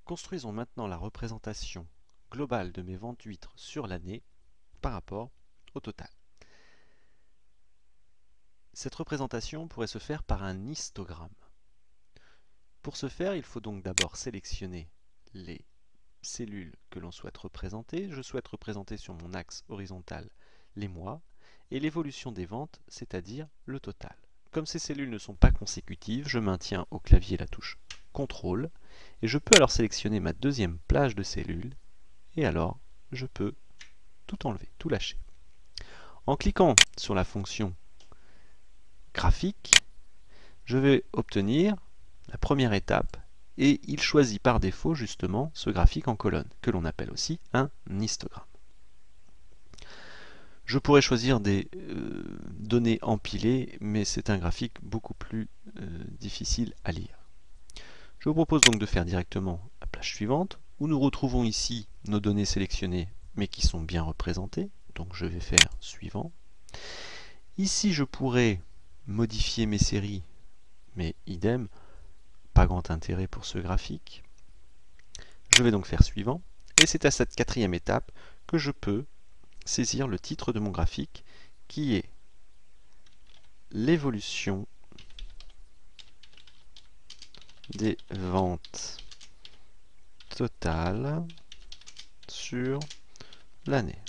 Construisons maintenant la représentation globale de mes ventes d'huîtres sur l'année par rapport au total. Cette représentation pourrait se faire par un histogramme. Pour ce faire, il faut donc d'abord sélectionner les cellules que l'on souhaite représenter. Je souhaite représenter sur mon axe horizontal les mois et l'évolution des ventes, c'est-à-dire le total. Comme ces cellules ne sont pas consécutives, je maintiens au clavier la touche CTRL et je peux alors sélectionner ma deuxième plage de cellules et alors je peux tout enlever, tout lâcher. En cliquant sur la fonction graphique, je vais obtenir la première étape et il choisit par défaut justement ce graphique en colonne que l'on appelle aussi un histogramme. Je pourrais choisir des données empilées, mais c'est un graphique beaucoup plus difficile à lire. Je vous propose donc de faire directement la plage suivante, où nous retrouvons ici nos données sélectionnées, mais qui sont bien représentées. Donc je vais faire suivant. Ici, je pourrais modifier mes séries, mais idem, pas grand intérêt pour ce graphique. Je vais donc faire suivant. Et c'est à cette quatrième étape que je peux saisir le titre de mon graphique, qui est l'évolution des ventes totales sur l'année.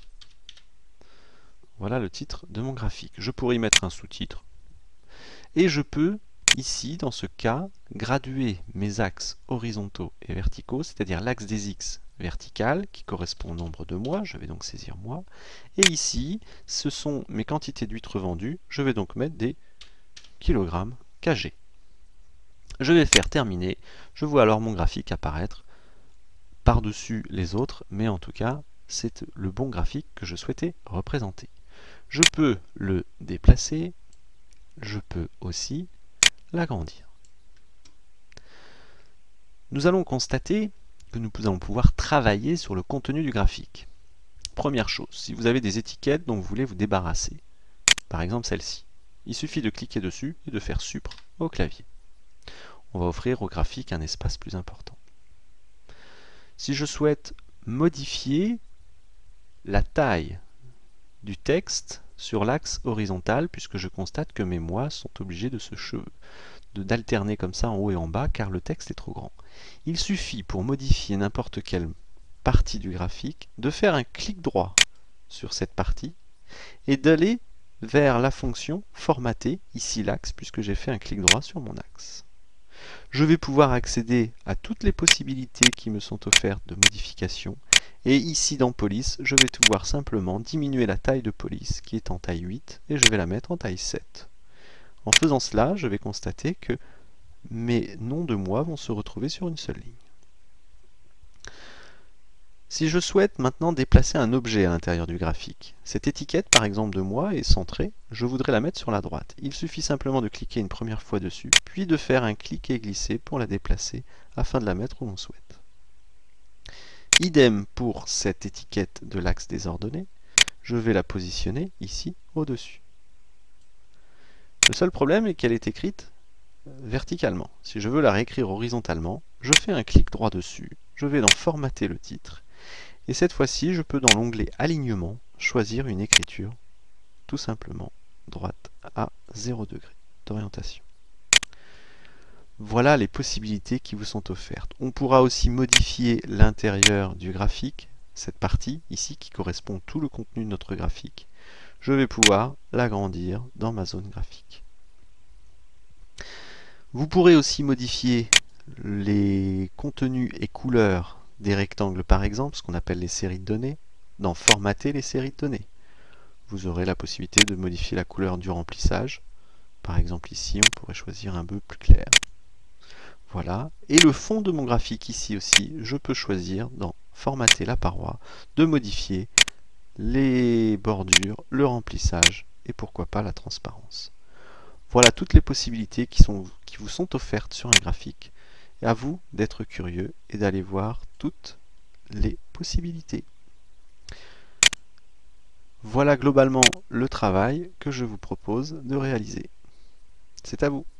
Voilà le titre de mon graphique. Je pourrais y mettre un sous-titre. Et je peux, ici, dans ce cas, graduer mes axes horizontaux et verticaux, c'est-à-dire l'axe des X vertical, qui correspond au nombre de mois, je vais donc saisir mois. Et ici, ce sont mes quantités d'huîtres vendues, je vais donc mettre des kilogrammes kg. Je vais faire terminer, je vois alors mon graphique apparaître par-dessus les autres, mais en tout cas, c'est le bon graphique que je souhaitais représenter. Je peux le déplacer, je peux aussi l'agrandir. Nous allons constater que nous allons pouvoir travailler sur le contenu du graphique. Première chose, si vous avez des étiquettes dont vous voulez vous débarrasser, par exemple celle-ci, il suffit de cliquer dessus et de faire Supr au clavier. On va offrir au graphique un espace plus important. Si je souhaite modifier la taille du texte sur l'axe horizontal, puisque je constate que mes mois sont obligés d'alterner comme ça en haut et en bas, car le texte est trop grand. Il suffit pour modifier n'importe quelle partie du graphique de faire un clic droit sur cette partie et d'aller vers la fonction formater, ici l'axe, puisque j'ai fait un clic droit sur mon axe. Je vais pouvoir accéder à toutes les possibilités qui me sont offertes de modification. Et ici dans police, je vais pouvoir simplement diminuer la taille de police qui est en taille 8 et je vais la mettre en taille 7. En faisant cela, je vais constater que mes noms de mois vont se retrouver sur une seule ligne. Si je souhaite maintenant déplacer un objet à l'intérieur du graphique, cette étiquette par exemple de mois est centrée, je voudrais la mettre sur la droite. Il suffit simplement de cliquer une première fois dessus, puis de faire un cliquer et glisser pour la déplacer afin de la mettre où l'on souhaite. Idem pour cette étiquette de l'axe des ordonnées, je vais la positionner ici au-dessus. Le seul problème est qu'elle est écrite verticalement. Si je veux la réécrire horizontalement, je fais un clic droit dessus, je vais dans formater le titre, et cette fois-ci, je peux dans l'onglet alignement choisir une écriture tout simplement droite à 0 degré d'orientation. Voilà les possibilités qui vous sont offertes. On pourra aussi modifier l'intérieur du graphique, cette partie ici qui correspond tout le contenu de notre graphique. Je vais pouvoir l'agrandir dans ma zone graphique. Vous pourrez aussi modifier les contenus et couleurs des rectangles par exemple, ce qu'on appelle les séries de données, dans formater les séries de données. Vous aurez la possibilité de modifier la couleur du remplissage. Par exemple ici, on pourrait choisir un bleu plus clair. Voilà. Et le fond de mon graphique ici aussi, je peux choisir dans formater la paroi, de modifier les bordures, le remplissage et pourquoi pas la transparence. Voilà toutes les possibilités qui vous sont offertes sur un graphique. Et à vous d'être curieux et d'aller voir toutes les possibilités. Voilà globalement le travail que je vous propose de réaliser. C'est à vous.